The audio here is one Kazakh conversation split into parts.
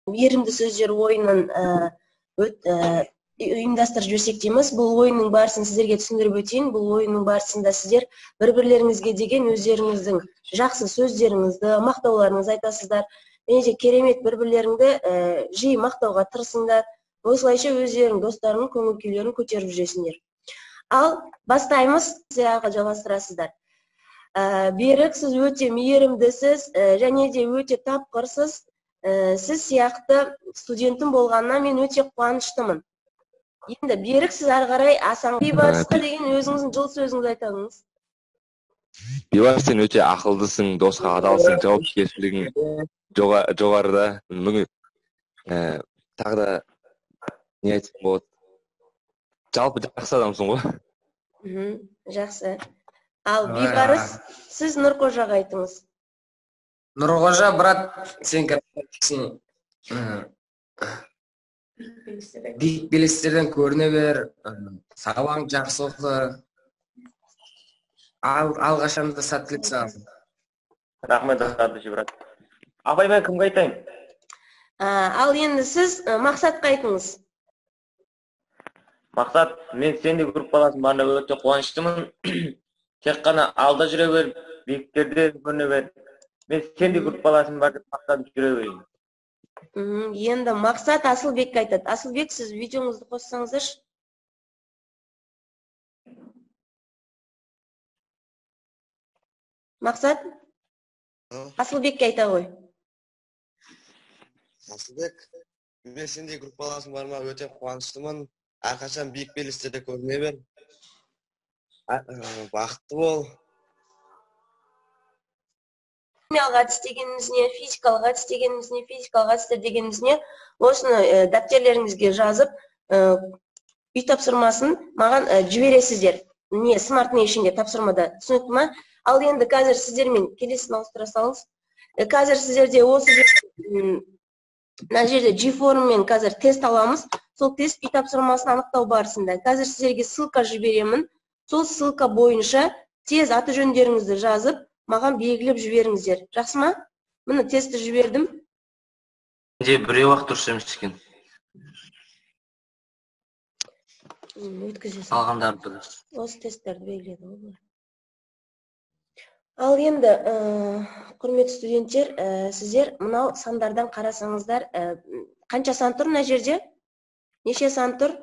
мейірімді сөздер ойынын ұйымдастырып жіберсек дейміз. Бұл ойынның барысын сіздерге түсіндіріп өтейін. Бұл ойынның барысында сіздер бір-бірлеріңізге деген өздеріңіздің жақсы сөздеріңізді, мақтауларыңызды айтасыздар. Және де керемет бір-бірлеріңді жиі мақтауға тырысыңдар. Осылайша өздерің достарының көңіл күйлерін көтеріп жүресіңдер. Ал бастаймыз, сіздер жалғастырасыздар. Берік, сіз өте мейірімдісіз және де өте тапқырсыз. Сіз сияқты студентім болғанына мен өте қуаныштымын. Енді Берік, сіз ары қарай Асан Бейбарысқа деген өзіңіздің жылы сөзіңізді айтыңыз. Бейбарыс, сен өте ақылдысың, досқа адалсың, жауапкершілігің жоғарыда. Тағы да не айтсам болады? Жалпы жақсы адамсың ғой. Жақсы. Ал Бейбарыс, сіз Нұрқожаға айтыңыз. Нұрқожа, брат, сен кәсің биік белестерден көріне бер, сабағың жақсы оқы, алғашында сәттілік саған. Рахмет, брат. Апай, мен кімге айтайын? Ал енді сіз Мақсатқа айтыңыз. Мақсат, мен сенде группаласың барына өте қуаныштымын. Тек қана алда жүре бер, биіктерде көріне бер. Мен сенде группаласың бар деп мақтанып жүре берейін. Енді Мақсат Асылбекке айтады. Асылбек, сіз видеоңызды қоссаңыздаршы. Мақсат, Асылбекке айта ғой. Асылбек, мен сендей группаласың барыма өте қуаныштымын. Әрқашан биік белестерде көріне бер. Бақытты бол. Химиялық әдіс дегенімізіне, физикалық әдіс дегенімізіне, физикалық әдістер дегенімізіне осыны дәптертеріңізге жазып, үй тапсырмасын маған жібересіздер. Не, смарт-не ішінде тапсырмада. Түсінікті ма? Ал енді қазір сіздермен келесін ауыстыра салыңыз. Қазір сіздерде осы мына жерде G-форммен қазір тест аламыз. Сол тест үй тапсырмасын анықтау барысында. Қазір сіздерге ссылка жіберемін. Сол ссылка бойынша тез аты жөндеріңізді жазып, маған белгілеп жіберіңіздер. Жақсы ма? Міне тестті жібердім. Біреу ақ дұрыс емес екен. Өткізесің. Алғандарды дұрыс. Осы тесттерді белгіледі ғой. Ал енді, құрметті студенттер, сіздер мынау сандардан қарасаңыздар, қанша сан тұр мына жерде? Неше сан тұр?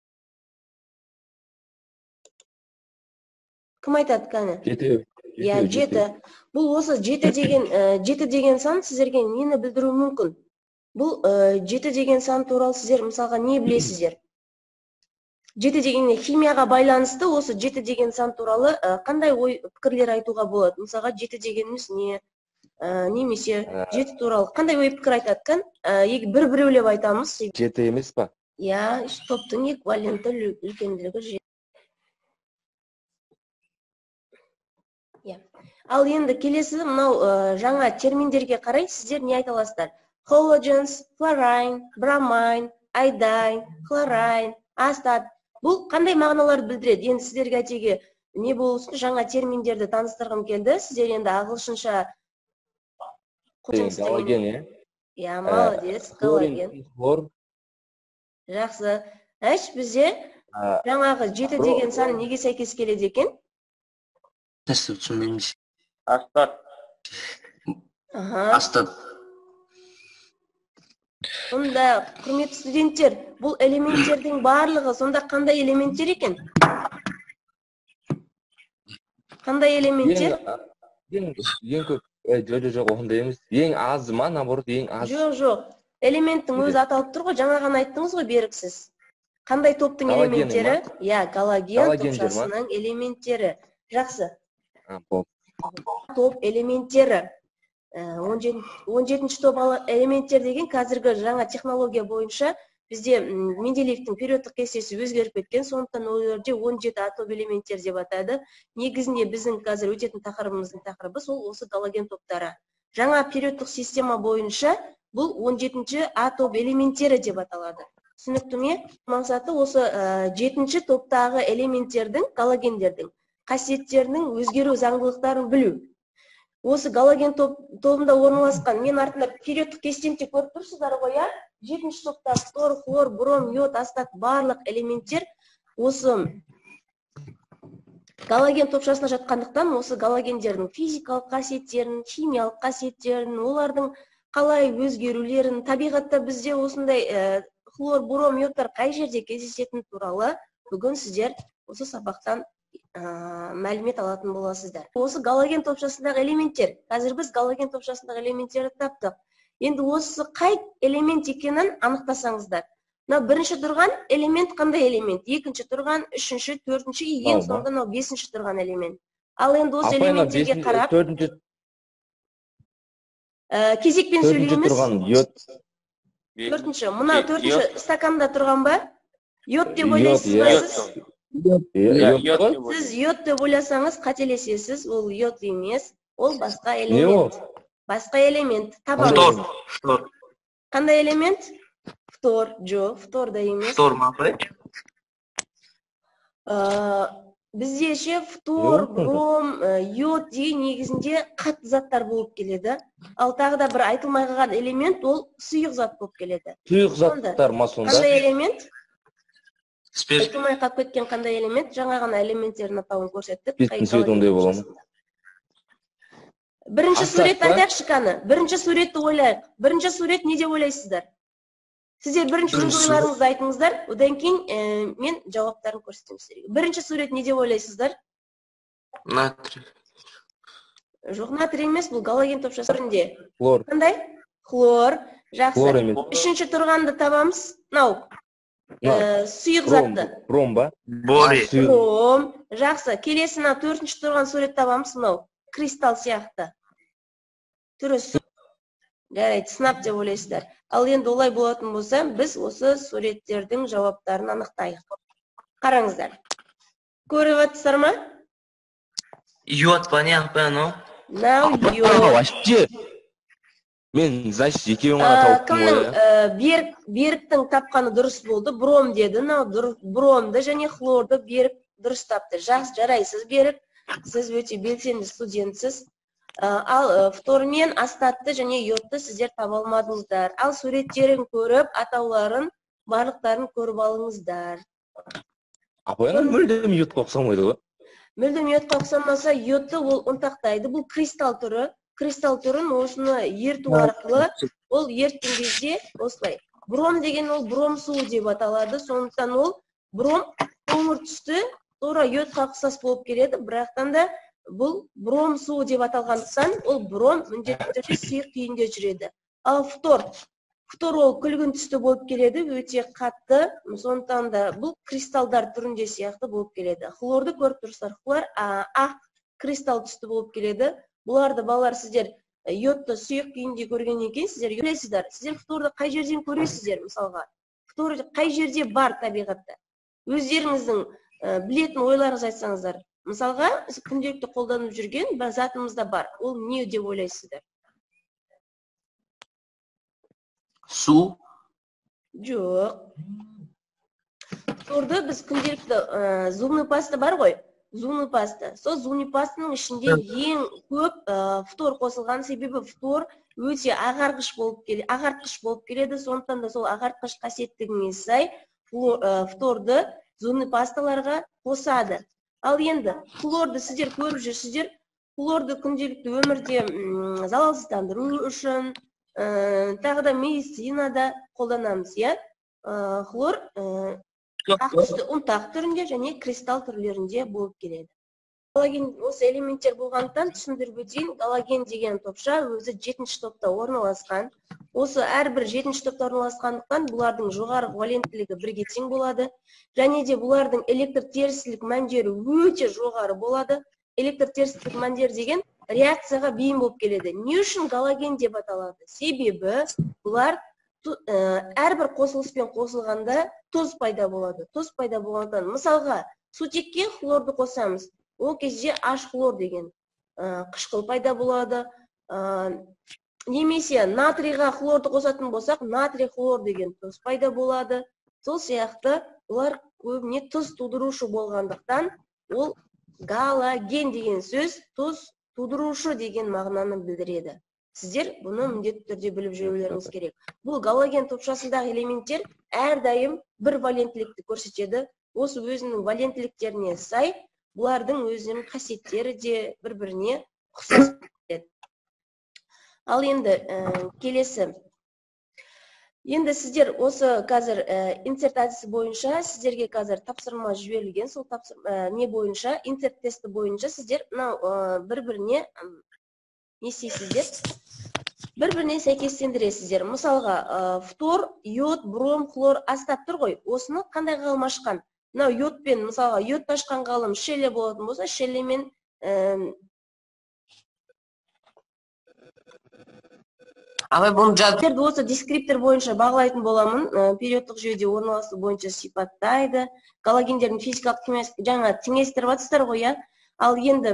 Кім айтады кәні? 7. Я, 7. Бұл осы 7 деген сан сіздерге нені білдіру мүмкін? Бұл 7 деген сан туралы сіздер мысалға не білесіздер? 7 дегенде химияға байланысты осы 7 деген сан туралы қандай ой пікірлер айтуға болады? Мысалға 7 дегеніміз не? Немесе 7 туралы қандай ой пікір айтады кән? Бір-біреулеп айтамыз. 7 емес па? Я, топтың эквиваленті үлкенділігі 7. Ал енді келесі мынау жаңа терминдерге қарай сіздер не айта аласыздар? Halogens, fluorine, bromine, iodine, chlorine, астат. Бұл қандай мағыналарды білдіреді? Енді сіздерге әтеге не болсын жаңа терминдерді таныстырғым келді. Сіздер енді ағылшынша галоген, Я, молодец, галоген. Жақсы. Бізде жаңағы 7 деген сан неге сәйкес келеді екен? Нәрсе түсінбейміз. Астат. Астат. Сонда, құрметті студенттер, бұл элементтердің барлығы сонда қандай элементтер екен? Қандай элементтер? Ең көп, жоқ, ондай емес. Ең азы ма, наоборот, ең аз. Жоқ. Элементтің өзі аталып тұр ғой, жаңа ғана айттыңыз ғой, Беріксіз. Қандай топтың элементтері? Я, галоген топшасының элементтері. Жақсы. Топ элементтері. 17-ші топ элементтер деген қазіргі жаңа технология бойынша бізде Менделеевтің периодтық кестесі өзгеріп кеткен, сондықтан оларда 17 атом элементтер деп атады. Негізінде біздің қазір өтетін тақырыбымыздың тақырыбы сол осы галоген топтары. Жаңа периодтық система бойынша бұл 17-ші атом элементтері деп аталады. Түсінікті ме? Мақсаты осы 7-ші топтағы элементтердің, галогендердің қасиеттерінің өзгеру заңдылықтарын білу. осы галоген тобында орналасқан, мен артында периодтық кестемде көріп тұрсыздар ғой, иә? 7-ші топта фтор, хлор, бром, йод, астат барлық элементтер осы галоген топшасына жатқандықтан, осы галогендердің физикалық қасиеттерін, химиялық қасиеттерін, олардың қалай өзгерулерін, табиғатта бізде осындай хлор, бром, йодтар қай жерде кездесетіні туралы бүгін сіздер осы сабақтан мәлімет алатын боласыздар. Осы галоген топшасындағы элементтер, қазір біз галоген топшасындағы элементтерді таптық. Енді осы қай элемент екенін анықтасаңыздар. Бірінші тұрған элемент қандай элемент? Екінші тұрған, үшінші, төртінші, ең соңында 5-ші тұрған элемент. Ал енді осы элементтерге қарап, кезекпен сөйлейміз. Төртінші, мына төртінші стаканда тұрған ба? Йод деп ойлайсыз ба сіз? Сіз йод деп ойласаңыз қателесесіз, ол йод емес, ол басқа элемент. Басқа элемент. Табамыз. Қандай элемент? Фтор. Жоқ, фтор да емес. Фтор ма? Бізде ше фтор, бром, йод деген негізінде қатты заттар болып келеді. Ал тағы да бір айтылмай қалған элемент, ол сұйық зат болып келеді. Сұйық заттар ма сонда? Қандай элемент? Айтылмай қалып кеткен қандай элемент? Жаңа ғана элементтерін атауын көрсеттік. Бірінші сурет айтайықшы қаны. Бірінші суретті ойлайық. Бірінші сурет не деп ойлайсыздар? Сіздер бірінші ойларыңызды айтыңыздар, одан кейін мен жауаптарын көрсетемін сіздерге. Бірінші сурет не деп ойлайсыздар? Натрий. Жоқ, натрий емес, бұл галоген топшасы түрінде. Хлор. Қандай? Хлор. Жақсы. Үшінші тұрғанды табамыз. Нау. Сұйық затты. Бром ба? Бром. Жақсы. Келесіна төртінші тұрған сурет табамыз. Мынау. Кристалл сияқты. Түрі су. Жарайды, сынап деп ойлайсыздар. Ал енді олай болатын болса, біз осы суреттердің жауаптарын анықтайық. Қараңыздар. Көріп отырсыздар ма? Йод понятно, но? Мынау йод. Мен, значит, екеуін ғана тауыптым ғой. Беріктің тапқаны дұрыс болды. Бром деді. Бромды және хлорды берік дұрыс тапты. Жақсы, жарайсыз берік. Сіз өте белсенді студентсіз. Ал фтормен астатты және йодты сіздер таба алмадыңыздар. Ал суреттерін көріп, атауларын, барлықтарын көріп алыңыздар. Апайынан мүлдем йодқа ұқсамайды ғой? Мүлдем йодқа ұқсамаса, йодты ол ұнтақтайды. Бұл кристалл түрі. Кристалл түрін осыны ерту арқылы, ол ерткен кезде осылай. Бром деген ол бром суы деп аталады. Сондықтан ол бром қоңыр түсті, тура йодқа ұқсас болып келеді. Бірақтан да бұл бром суы деп аталғандықтан, ол бром міндетті түрде сұйық күйінде жүреді. Ал фтор ол күлгін түсті болып келеді, өте қатты. Сондықтан да бұл кристалдар түрінде сияқты болып келеді. Хлорды көріп тұрсыздар. Хлор ақ кристалл түсті болып келеді. Бұларды балалар сіздер йодты сұйық күйінде көргеннен кейін сіздер көресіздер. Сіздер фторды қай жерден көресіздер, мысалға? Фтор қай жерде бар табиғатта? Өздеріңіздің білетін ойларыңыз айтсаңыздар. Мысалға, күнделікті қолданып жүрген бір затымызда бар. Ол не деп ойлайсыздар? Су? Жоқ. Фторды біз күнделікті зубный паста бар ғой? Зубный паста. Сол зубный пастаның ішінде ең көп фтор қосылған, себебі фтор өте ағартқыш болып келеді. Сондықтан да сол ағартқыш қасиеттігіне сай фторды зубный пасталарға қосады. Ал енді хлорды сіздер көріп жүрсіздер, хлорды күнделікті өмірде залалсыздандыру үшін, тағы да медицинада қолданамыз, иә? Хлор ақ түсті ұнтақ түрінде және кристалл түрлерінде болып келеді. Галоген осы элементтер болғандықтан түсіндіріп өтейін, галоген деген топша өзі 7-ші топта орналасқан. Осы әрбір 7-ші топта орналасқандықтан бұлардың жоғары валенттілігі бірге тең болады. Және де бұлардың электртерістілік мәндері өте жоғары болады. Электртерістілік мәндер деген реакцияға бейім болып келеді. Не үшін галоген деп аталады? Себебі бұлар әрбір қосылыспен қосылғанда тұз пайда болады. Тұз пайда болғандан, мысалға, сутекке хлорды қосамыз. Ол кезде H хлор деген қышқыл пайда болады. Немесе натрийға хлорды қосатын болсақ, натрий хлор деген тұз пайда болады. Сол сияқты олар көбіне тұз тудырушы болғандықтан, ол галоген деген сөз тұз тудырушы деген мағынаны білдіреді. Сіздер бұны міндетті түрде біліп жүрулеріңіз керек. Бұл галоген топшасындағы элементтер әрдайым бір валенттілікті көрсетеді. Осы өзінің валенттіліктеріне сай, бұлардың өзінің қасиеттері де бір-біріне ұқсас келеді. Ал енді келесі. Енді сіздер осы қазір инсерт әдісі бойынша сіздерге қазір тапсырма жіберілген. Сол тапсырма не бойынша, инсерт тесті бойынша сіздер бір-біріне не істейсіздер? Бір-біріне сәйкестендіресіздер. Мысалға, фтор, йод, бром, хлор астап тұр ғой. Осыны қандай ғалым ашқан? Мынау йодпен, мысалға, йод ашқан ғалым Шелле болатын болса, Шеллемен Абай бұны Сіздерді осы дескриптор бойынша бағалайтын боламын. Периодтық жүйеде орналасу бойынша сипаттайды. Галогендердің физикалық жаңа теңестіріп атыстар ғой, я. Ал енді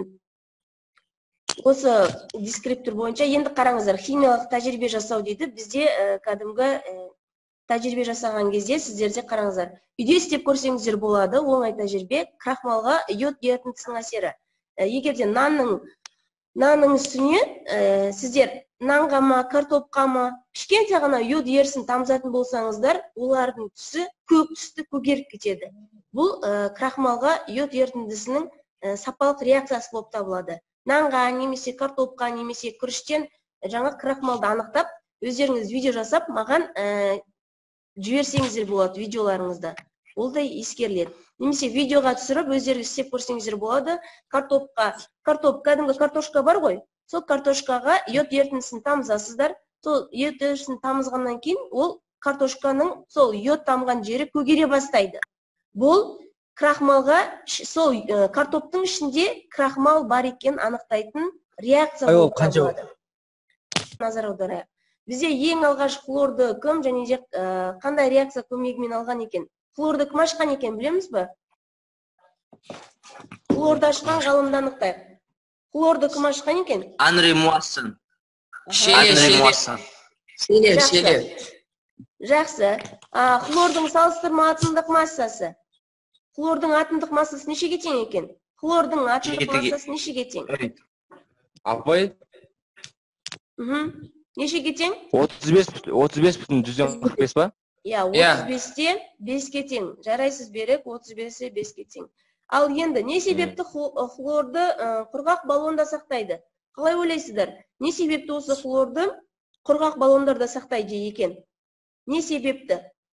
осы дескриптор бойынша енді қараңыздар, химиялық тәжірибе жасау дейді. Бізде кәдімгі тәжірибе жасаған кезде сіздерде қараңыздар. Үйде істеп көрсеңіздер болады, оңай тәжірибе. Крахмалға йод ерітіндісінің әсері. Егерде нанның үстіне сіздер нанға ма, картопқа ма, кішкентай ғана йод ерісін тамызатын болсаңыздар, олардың түсі көк түсті көгеріп кетеді. Бұл крахмалға йод ерітіндісінің сапалық реакциясы болып табылады. Нанға, немесе картопқа, немесе күріштен жаңа крахмалды анықтап, өздеріңіз видео жасап, маған жіберсеңіздер болады видеоларыңызда. Ол да ескеріледі. Немесе видеоға түсіріп, өздеріңіз істеп көрсеңіздер болады. Кәдімгі картошка бар ғой. Сол картошкаға йод ерітіндісін тамызасыздар. Сол йод ерітіндісін тамызғаннан кейін, ол картошканың сол йод тамған жері көгере бастайды. Бұл крахмалға, сол картоптың ішінде крахмал бар екен анықтайтын реакция болып табылады. Назар аударайық. Бізде ең алғаш хлорды кім және қандай реакция көмегімен алған екен? Хлорды кім ашқан екен, білеміз бе? Хлорды ашқан ғалымды анықтайық. Хлорды кім ашқан екен? Анри Муассан. Шелле. Шелле. Жақсы. Хлордың салыстырма атомдық массасы. Хлордың атомдық массасы нешеге тең екен? Хлордың атомдық массасы нешеге тең? Апай? Нешеге тең? 35,45 ба? Я, 35-те 5-ке тең. Жарайсыз берек, 35-те 5-ке тең. Ал енді, не себепті хлорды құрғақ баллонда сақтайды? Қалай ойлайсыздар? Не себепті осы хлорды құрғақ баллондарда сақтайды екен? Не себепті?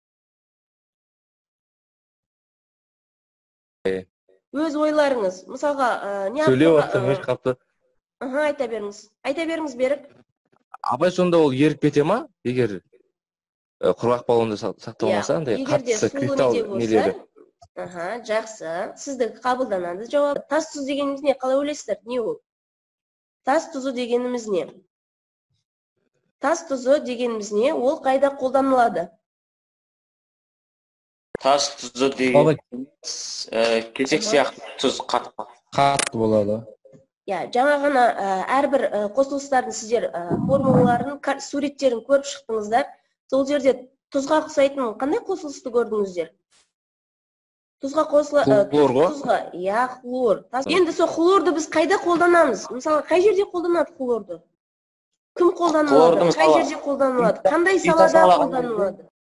Өз ойларыңыз. Мысалға, не сөйлеп атсам өз қапты. Айта беріңіз. Айта беріңіз берік. Абай сонда ол еріп кете ма? Егер құрғақ баллонда сақталмаса, андай қатысы кристалл нелері. Жақсы. Сізді қабылданады жауап. Тас тұз дегеніміз не? Қалай ойлайсыздар? Не ол? Тас тұзы дегеніміз не? Тас тұзы дегеніміз не? Ол қайда қолданылады? Тас тұзы деген кесек сияқты тұз қатты болады. Жаңа ғана әрбір қосылыстардың сіздер формулаларын, суреттерін көріп шықтыңыздар. Сол жерде тұзға ұқсайтын қандай қосылысты көрдіңіздер? Тұзға хлор ғой? Хлор. Енді сол хлорды біз қайда қолданамыз? Мысалы, қай жерде қолданады хлорды? Кім қолданылады? Қай жерде қолданылады? Қандай салада қолданылады?